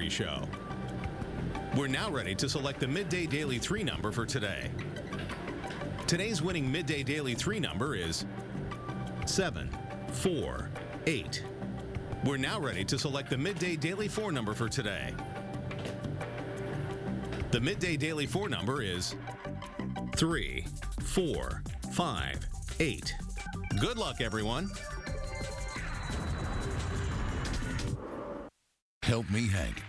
Variety Show. We're now ready to select the Midday Daily 3 number for today. Today's winning Midday Daily 3 number is 748. We're now ready to select the Midday Daily 4 number for today. The Midday Daily 4 number is 3458. Good luck, everyone. Help me, Hank.